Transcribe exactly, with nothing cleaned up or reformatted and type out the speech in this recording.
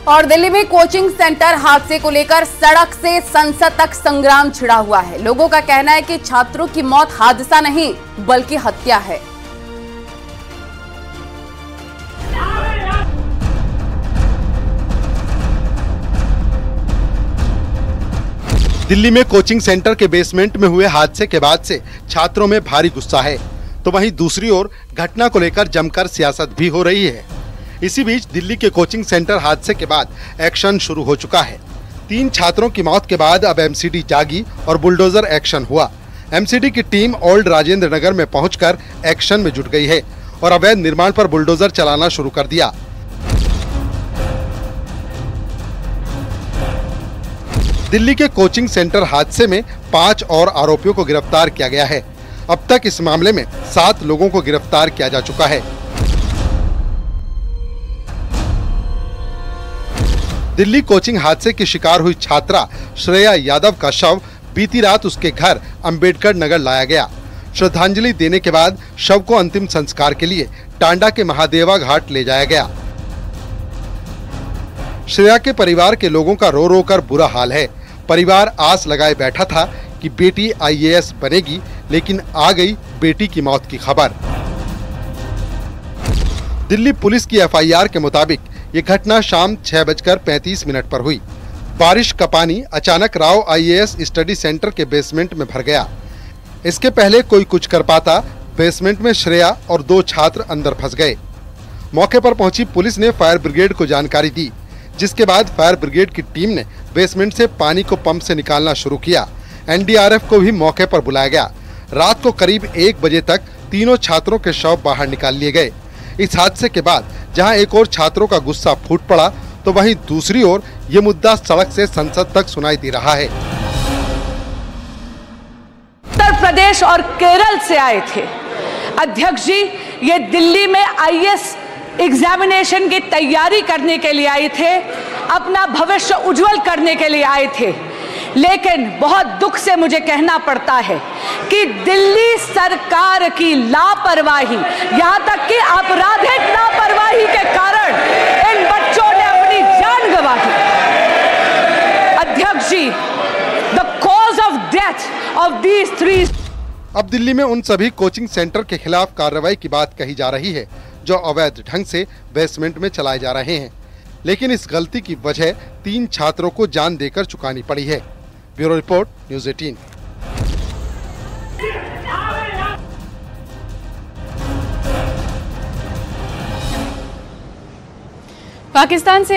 और दिल्ली में coaching centre हादसे को लेकर सड़क से संसद तक संग्राम छिड़ा हुआ है। लोगों का कहना है कि छात्रों की मौत हादसा नहीं बल्कि हत्या है। दिल्ली में कोचिंग सेंटर के बेसमेंट में हुए हादसे के बाद से छात्रों में भारी गुस्सा है, तो वहीं दूसरी ओर घटना को लेकर जमकर सियासत भी हो रही है। इसी बीच दिल्ली के कोचिंग सेंटर हादसे के बाद एक्शन शुरू हो चुका है। तीन छात्रों की मौत के बाद अब एमसीडी जागी और बुलडोजर एक्शन हुआ। एमसीडी की टीम ओल्ड राजेंद्र नगर में पहुंचकर एक्शन में जुट गई है और अवैध निर्माण पर बुलडोजर चलाना शुरू कर दिया। दिल्ली के कोचिंग सेंटर हादसे में पांच और आरोपियों को गिरफ्तार किया गया है। अब तक इस मामले में सात लोगों को गिरफ्तार किया जा चुका है। दिल्ली कोचिंग हादसे की शिकार हुई छात्रा श्रेया यादव का शव बीती रात उसके घर अंबेडकर नगर लाया गया। श्रद्धांजलि देने के बाद शव को अंतिम संस्कार के लिए टांडा के महादेवा घाट ले जाया गया। श्रेया के परिवार के लोगों का रो रो कर बुरा हाल है। परिवार आस लगाए बैठा था कि बेटी आईएएस बनेगी, लेकिन आ गई बेटी की मौत की खबर। दिल्ली पुलिस की एफआईआर के मुताबिक ये घटना शाम छह बजकर पैंतीस मिनट पर हुई। बारिश का पानी अचानक राव आईएएस स्टडी सेंटर के बेसमेंट में भर गया। इसके पहले कोई कुछ कर पाता, बेसमेंट में श्रेया और दो छात्र अंदर फंस गए। मौके पर पहुंची पुलिस ने फायर ब्रिगेड को जानकारी दी, जिसके बाद फायर ब्रिगेड की टीम ने बेसमेंट से पानी को पंप से निकालना शुरू किया। एनडीआरएफ को भी मौके पर बुलाया गया। रात को करीब एक बजे तक तीनों छात्रों के शव बाहर निकाल लिए गए। इस हादसे के बाद जहां एक ओर छात्रों का गुस्सा फूट पड़ा, तो वहीं दूसरी ओर ये मुद्दा सड़क से संसद तक सुनाई दे रहा है। उत्तर प्रदेश और केरल से आए थे अध्यक्ष जी, ये दिल्ली में आईएएस एग्जामिनेशन की तैयारी करने के लिए आए थे, अपना भविष्य उज्जवल करने के लिए आए थे। लेकिन बहुत दुख से मुझे कहना पड़ता है कि दिल्ली सरकार की लापरवाही, यहाँ तक कि आपराधिक लापरवाही के कारण इन बच्चों ने अपनी जान गंवाई। अध्यक्ष जी, the cause of death of these three. अब दिल्ली में उन सभी कोचिंग सेंटर के खिलाफ कार्रवाई की बात कही जा रही है जो अवैध ढंग से बेसमेंट में चलाए जा रहे हैं, लेकिन इस गलती की वजह तीन छात्रों को जान देकर चुकानी पड़ी है। ब्यूरो रिपोर्ट, न्यूज़ अठारह। पाकिस्तान से